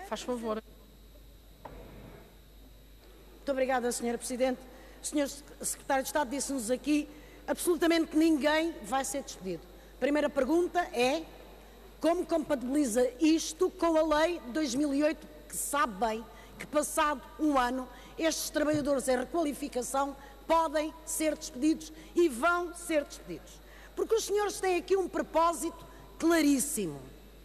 Faz favor. Muito obrigada, Sra. Presidente. O Sr. Secretário de Estado disse-nos aqui absolutamente que ninguém vai ser despedido. A primeira pergunta é como compatibiliza isto com a lei de 2008, que sabe bem que, passado um ano, estes trabalhadores em requalificação podem ser despedidos e vão ser despedidos. Porque os senhores têm aqui um propósito claríssimo.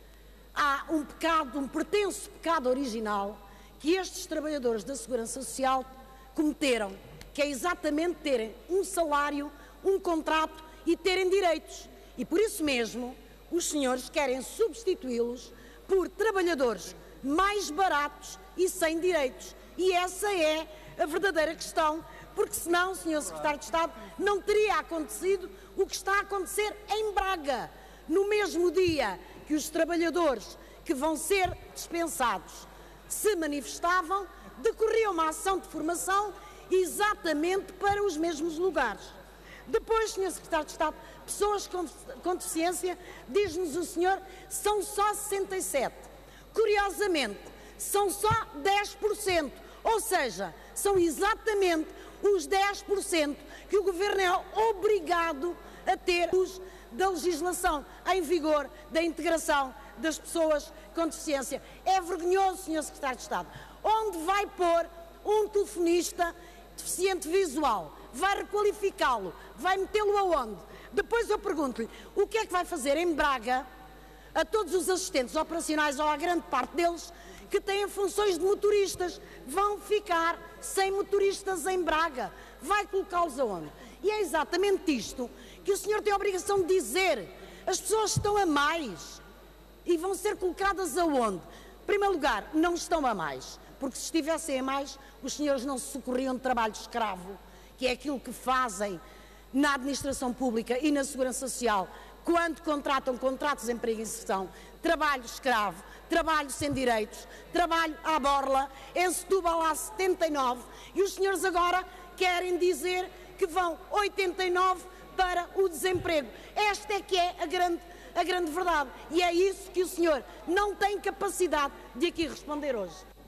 Há um pecado, um pretenso pecado original que estes trabalhadores da Segurança Social cometeram, que é exatamente terem um salário, um contrato e terem direitos. E por isso mesmo os senhores querem substituí-los por trabalhadores mais baratos e sem direitos. E essa é a verdadeira questão, porque senão, Sr. Secretário de Estado, não teria acontecido o que está a acontecer em Braga. No mesmo dia que os trabalhadores que vão ser dispensados se manifestavam, decorria uma ação de formação exatamente para os mesmos lugares. Depois, Sr. Secretário de Estado, pessoas com deficiência, diz-nos o senhor, são só 67. Curiosamente, são só 10%, ou seja, são exatamente os 10% que o Governo é obrigado a ter da legislação em vigor da integração das pessoas com deficiência. É vergonhoso, Sr. Secretário de Estado. Onde vai pôr um telefonista deficiente visual? Vai requalificá-lo? Vai metê-lo aonde? Depois eu pergunto-lhe, o que é que vai fazer em Braga a todos os assistentes operacionais, ou à grande parte deles, que têm funções de motoristas? Vão ficar sem motoristas em Braga. Vai colocá-los aonde? E é exatamente isto que o senhor tem a obrigação de dizer. As pessoas estão a mais e vão ser colocadas aonde? Em primeiro lugar, não estão a mais, porque se estivessem a mais, os senhores não se socorriam de trabalho escravo, que é aquilo que fazem na administração pública e na segurança social, quando contratam contratos de emprego e inserção, trabalho escravo, trabalho sem direitos, trabalho à borla. Em Setúbal há 79 e os senhores agora querem dizer que vão 89 para o desemprego. Esta é que é a grande verdade, e é isso que o senhor não tem capacidade de aqui responder hoje.